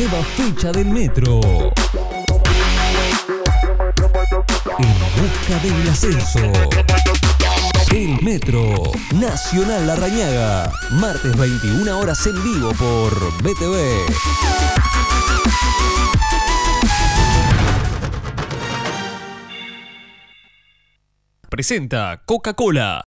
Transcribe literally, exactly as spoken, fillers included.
nueva fecha del Metro. En busca del ascenso. El Metro Nacional Larrañaga. Martes veintiuna horas en vivo por B T V. Presenta Coca-Cola.